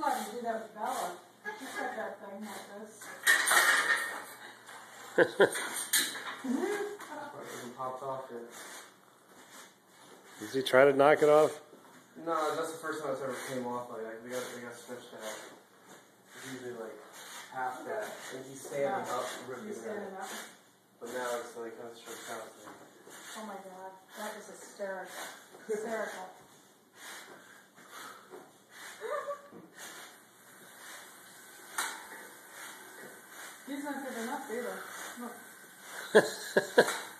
why you do that with Bella. She's got that thing like this. It popped off yet. Did you try to knock it off? No, that's the first time it's ever came off. Like we got stretched out. It's usually like half that, and he's standing up, ripping He's standing up. But now it's like kind of stretched out. Oh my God, that is hysterical. Hysterical. He's not good enough either. Look.